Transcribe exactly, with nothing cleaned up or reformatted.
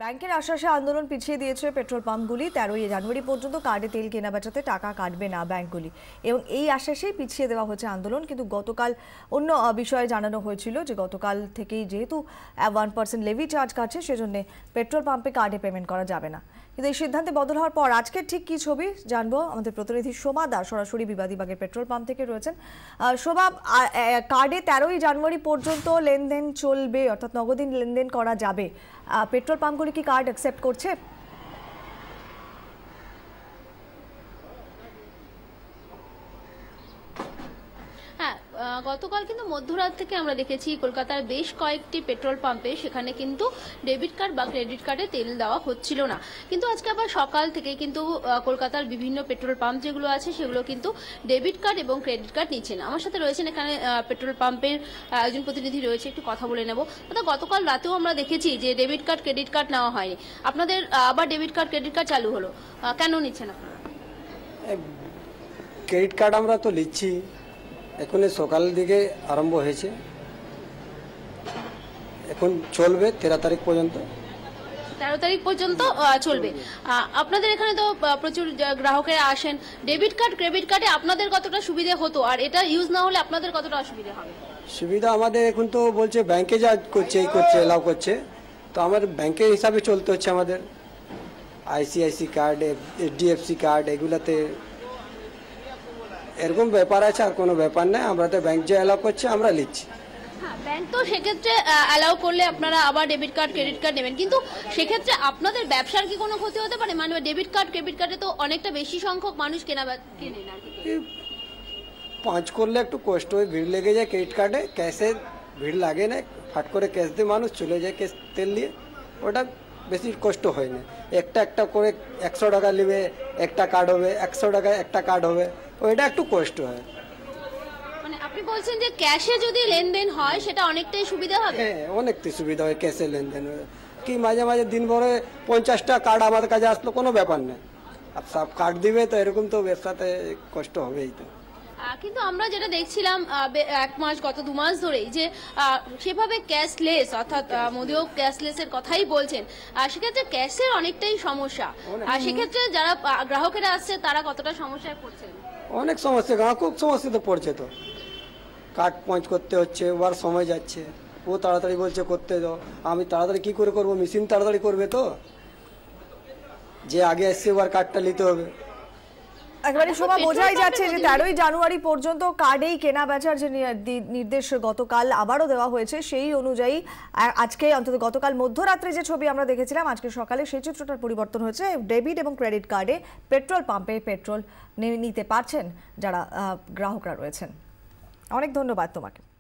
ব্যাংকের আশ্বাসে আন্দোলন পিছিয়ে দিয়েছে পেট্রোল পাম্পগুলি। তেরোই জানুয়ারি পর্যন্ত কার্ডে তেল কেনা বেচাতে টাকা কাটবে না ব্যাংকগুলি, এবং এই আশ্বাসেই পিছিয়ে দেওয়া হচ্ছে আন্দোলন। কিন্তু গতকাল অন্য বিষয়ে জানানো হয়েছিল যে গতকাল থেকেই যেহেতু ওয়ান পার্সেন্ট লেভি চার্জ কাটছে, সেজন্য পেট্রোল পাম্পে কার্ডে পেমেন্ট করা যাবে না। কিন্তু এই সিদ্ধান্তে বদল হওয়ার পর আজকের ঠিক কী ছবি জানবো আমাদের প্রতিনিধি শোভা দাস সরাসরি বিবাদীবাগের পেট্রোল পাম্প থেকে রয়েছেন। শোভা, কার্ডে তেরোই জানুয়ারি পর্যন্ত লেনদেন চলবে, অর্থাৎ নগদিন লেনদেন করা যাবে। পেট্রোল পাম্পগুলি কি কার্ড অ্যাকসেপ্ট করছে? হ্যাঁ, গতকাল কিন্তু মধ্যরাত থেকে আমরা দেখেছি কলকাতার বেশ কয়েকটি পেট্রোল পাম্পে সেখানে কিন্তু ডেবিট কার্ড বা ক্রেডিট কার্ডে তেল দেওয়া হচ্ছিল না। কিন্তু আজকে আবার সকাল থেকে কিন্তু কলকাতার বিভিন্ন পেট্রোল পাম্প যেগুলো আছে সেগুলো কিন্তু ডেবিট কার্ড এবং ক্রেডিট কার্ড নিচ্ছেন। আমার সাথে রয়েছেন এখানে পেট্রোল পাম্পের একজন প্রতিনিধি রয়েছে, একটু কথা বলে নেব। দাদা, গতকাল রাতেও আমরা দেখেছি যে ডেবিট কার্ড ক্রেডিট কার্ড নেওয়া হয়নি, আপনাদের আবার ডেবিট কার্ড ক্রেডিট কার্ড চালু হলো, কেন নিচ্ছেন আপনারা? ক্রেডিট কার্ড আমরা তো নিচ্ছি, এখন সকালের দিকে আরম্ভ হয়েছে, এখন চলবে তেরো তারিখ পর্যন্ত। তেরো তারিখ পর্যন্ত চলবে। আপনাদের এখানে তো প্রচুর গ্রাহকেরা আসেন, ডেবিট কার্ড ক্রেডিট কার্ডে আপনাদের কতটা সুবিধা হতো, আর এটা ইউজ না হলে আপনাদের কতটা অসুবিধা হবে? সুবিধা আমাদের এখন তো বলছে ব্যাংকে যা করছে এই করছে এলাও করছে, তো আমার ব্যাংকের হিসাবে চলতে হচ্ছে আমাদের। আইসিআইসি কার্ড, এইচডিএফসি কার্ড, এগুলাতে এরকম ব্যাপার আছে, আর কোনো ব্যাপার নেই। আমরা তো ব্যাংক যে অ্যালাউ করছে আমরা নিচ্ছি। হ্যাঁ, ব্যাংক তো সেক্ষেত্রে অ্যালাউ করলে আপনারা আবার ডেবিট কার্ড ক্রেডিট কার্ড নেবেন, কিন্তু সেক্ষেত্রে আপনাদের ব্যবসার কি কোনো ক্ষতি হতে পারে? মানে ডেবিট কার্ড ক্রেডিট কার্ডে তো অনেকটা বেশি সংখ্যক মানুষ কেনা কেনেন আর কি। পাঁচ করলে একটু কষ্ট হয়, ভিড় লেগে যায়। ক্রেডিট কার্ডে ক্যাশে ভিড় লাগে না, ফাট করে ক্যাশ দিয়ে মানুষ চলে যায় ক্যাশ তেল দিয়ে, ওটা বেশি কষ্ট হয় না। একটা একটা করে একশো টাকা নেবে, একটা কার্ড হবে, একশো টাকা একটা কার্ড হবে, ওইটা একটু কষ্ট হয়। মানে আপনি বলছেন যে ক্যাশে যদি লেনদেন হয় সেটা অনেকটাই সুবিধা হবে? হ্যাঁ, অনেকটাই সুবিধা হয় ক্যাশে লেনদেন। কি মাঝে মাঝে দিন ভরে পঞ্চাশটা কার্ড আমাদের কাছে আসলো, কোনো ব্যাপার নেই। আর সব কার্ড দিবে তো এরকম তো ব্যবসাতে কষ্ট হবেই তো। কিন্তু আমরা যেটা দেখছিলাম এক মাস গত দু মাস ধরেই যে সেভাবে ক্যাশলেস, অর্থাৎ মোদিও ক্যাশলেসের কথাই বলছেন, সেক্ষেত্রে ক্যাশের অনেকটাই সমস্যা। আর সেক্ষেত্রে যারা গ্রাহকেরা আসছে তারা কতটা সমস্যায় পড়ছেন? অনেক সমস্যা, গ্রাহক খুব সমস্যাতে পড়ছে। তো কার্ড পঞ্চ করতে হচ্ছে, ওর সময় যাচ্ছে, ও তাড়াতাড়ি বলছে করতে দাও, আমি তাড়াতাড়ি কি করে করবো? মেশিন তাড়াতাড়ি করবে তো, যে আগে এসছে ওর কার্ডটা নিতে হবে। একেবারে শোভা, বোঝাই যাচ্ছে যে তেরোই জানুয়ারি পর্যন্ত কার্ডেই কেনা বেচার যে নির্দেশ গতকাল আবারও দেওয়া হয়েছে, সেই অনুযায়ী আজকে অন্তত গতকাল মধ্যরাত্রে যে ছবি আমরা দেখেছিলাম, আজকে সকালে সেই চিত্রটার পরিবর্তন হয়েছে। ডেবিট এবং ক্রেডিট কার্ডে পেট্রোল পাম্পে পেট্রোল নিতে পারছেন যারা গ্রাহকরা রয়েছেন। অনেক ধন্যবাদ তোমাকে।